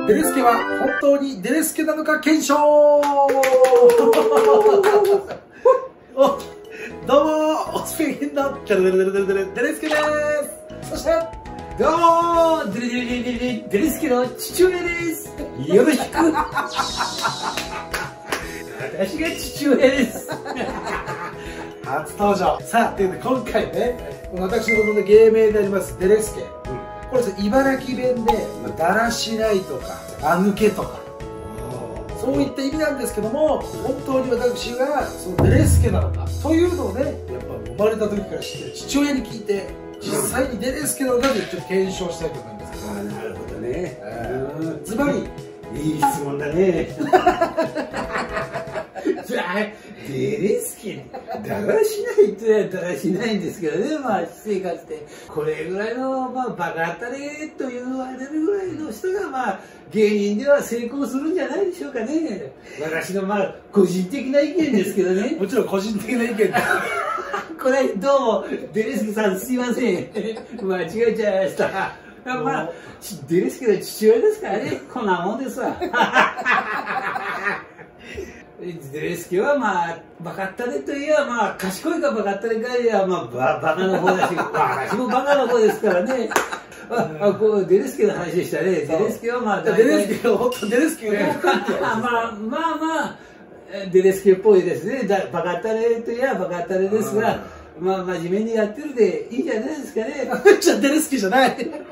デレスケは本当にデレスケなのか検証お、どうもおスペインのデレスケです。そしてどうもデレスケの父親です。よろしく私が父親です初登場。さあ、ということで今回ね、私のことで芸名でありますデレスケ、これ茨城弁でだらしないとかあぬけとかそういった意味なんですけども、本当に私がそのデレスケなのかというのをね、やっぱ生まれた時から知って父親に聞いて、実際にデレスケなのかでちょっと検証したいと思いますけど。 なるほどね。 ズバリいい質問だね。デレスケだらしないって言ったらだらしないんですけどね、まあ私生活でこれぐらいのバカ当たりと言われるぐらいの人がまあ芸人では成功するんじゃないでしょうかね。私のまあ個人的な意見ですけどね。 もちろん個人的な意見だこれどうもデレスケさんすいません間違えちゃいました。まあデレスケの父親ですからね、こんなもんですわ。デレスケはまあバカったれといえばまあ賢いかバカったれかいやまあバカの方だし、私もバカの方ですからね。こうデレスケの話でしたね。デレスケはまあデレスケが本当デレスケがまあデレスケっぽいですね。バカったれといえばバカったれですが、まあ真面目にやってるでいいんじゃないですかね。 じゃあデレスケじゃない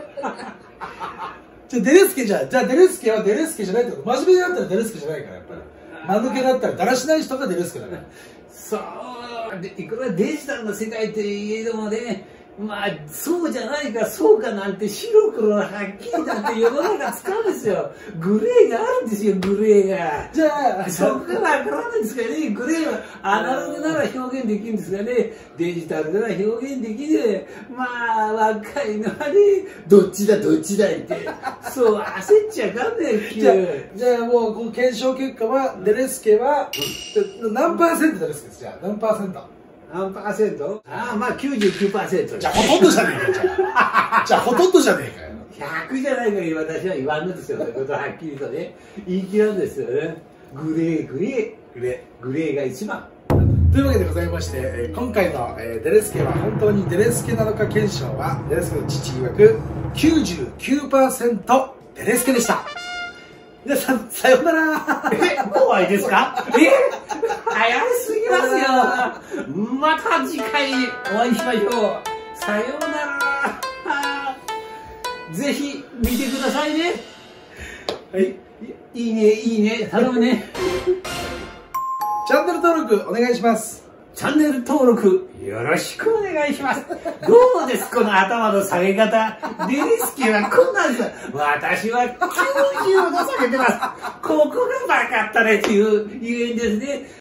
じゃあデレスケじゃあデレスケはデレスケじゃないってこと。真面目になったらデレスケじゃないから、やっぱり間抜けだったらだらしない人がデレスケだから。 そうで、いくらデジタルの世界といえどもね、まあそうじゃないかそうかなんて白黒のはっきりなんて世の中使うんですよ。グレーがあるんですよ、グレーが。 じゃあそこがわからないんですからね。グレーはアナログなら表現できるんですがね、デジタルなら表現できねえ。まあ若いのはね、どっちだ言ってそう焦っちゃかんねえ。 じゃあもうこの検証結果はデレスケは何パーセントデレスケです。じゃあ何パーセント。 何パーセント？まあ 99%。 じゃあほとんどじゃねえか。じゃあほとんどじゃねえかよ。 100じゃないから私は言わんのですよ。そういうことはっきりとね言い切るんですよね。グレーが一番。 というわけでございまして、今回のデレスケは本当にデレスケなのか検証は、デレスケの父曰く 99% デレスケでした。皆さんさようなら。 怖いですか？早すぎますよ。また次回お会いしましょう。さようなら。ぜひ見てくださいね。 はい。 いいね、頼むね。 チャンネル登録お願いします。 チャンネル登録よろしくお願いします。どうですこの頭の下げ方。デレスケはこんなんです。私は90度下げてます。ここがバカったねっていうゆえんですね。